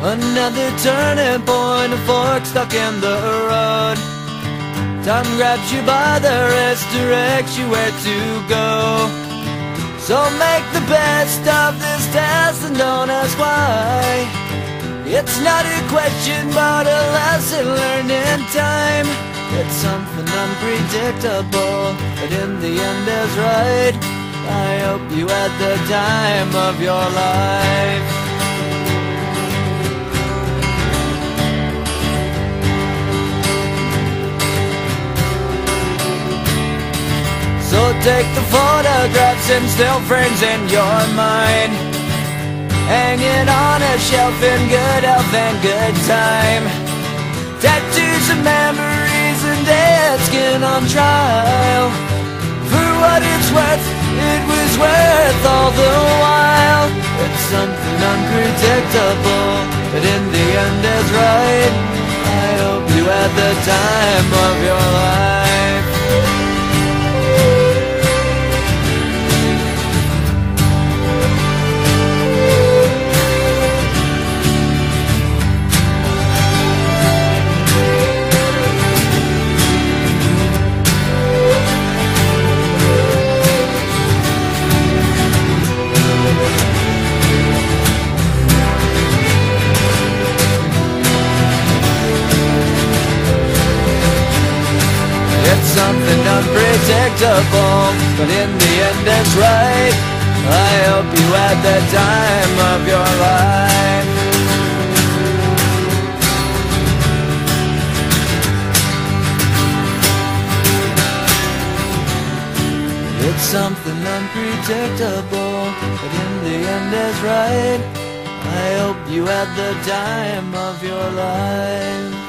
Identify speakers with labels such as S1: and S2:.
S1: Another turning point, a fork stuck in the road. Time grabs you by the wrist, directs you where to go. So make the best of this test and don't ask why. It's not a question but a lesson learned in time. It's something unpredictable, but in the end is right. I hope you had the time of your life. So take the photographs and still frames in your mind, hanging on a shelf in good health and good time. Tattoos of memories and dead skin on trial. For what it's worth, it was worth all the while. It's something unpredictable, but in the end is right. I hope you had the time of your life. It's something unpredictable, but in the end it's right. I hope you had the time of your life. It's something unpredictable, but in the end is right. I hope you had the time of your life.